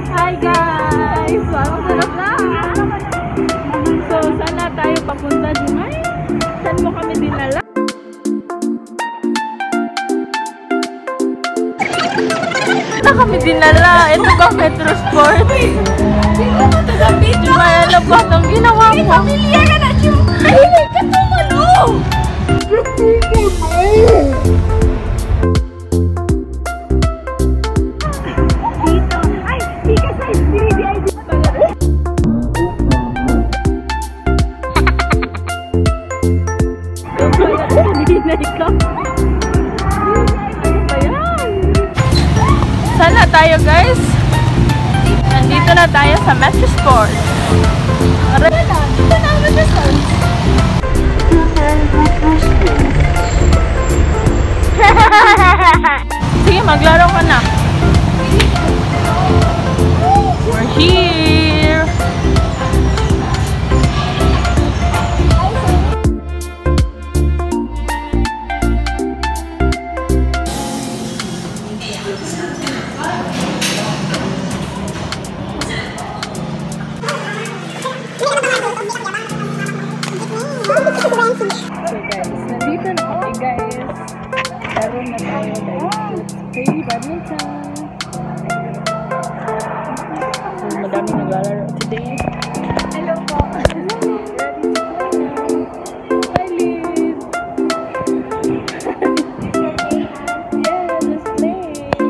Hi guys! Parang sarap na! So, saan na tayo papunta, Jumay? Saan mo kami dinala? Saan kami dinala? Ito ba Metro Sporty? Jumay, ano ba itong ginawa mo? Pamilya ka na, Jumay! Ay, katumalo! Saan na tayo guys? Nandito na tayo sa Metro Sport. Dito na ang Metro Sport. Sige, maglaro ka na. We're here. So guys, nandito na kami guys. Laro na tayo guys. Hey, badminton. So madami naglalaro today. Hello po. Hi Liz. Yeah, let's play.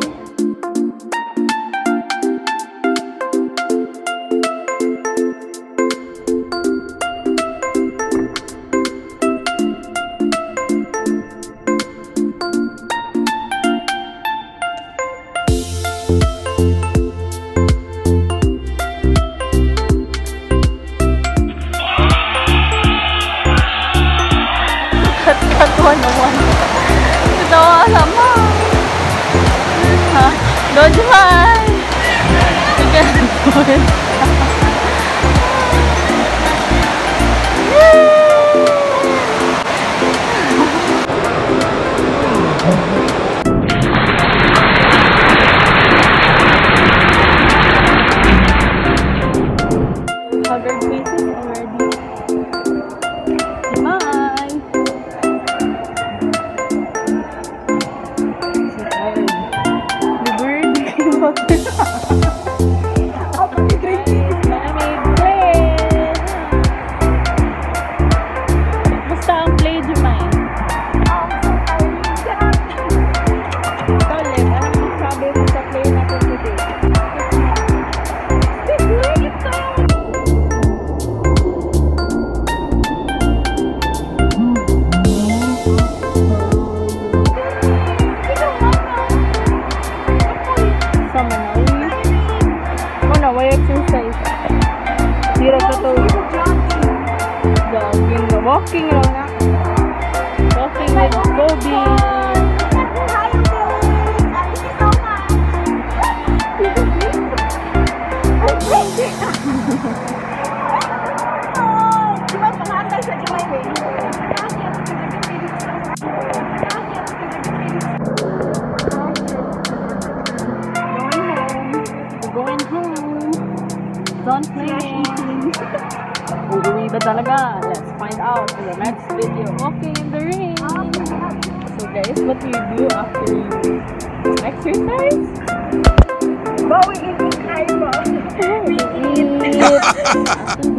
Katuan naman. Ito sama. Ha? Don't try. Again. Walking lang na. Walking with Bobby. Going home. Don't play. Uuwi ba talaga? Let's find out in the next video. Walking in the rain. So guys, what do you do after you exercise? Going in the Cairo. We eat.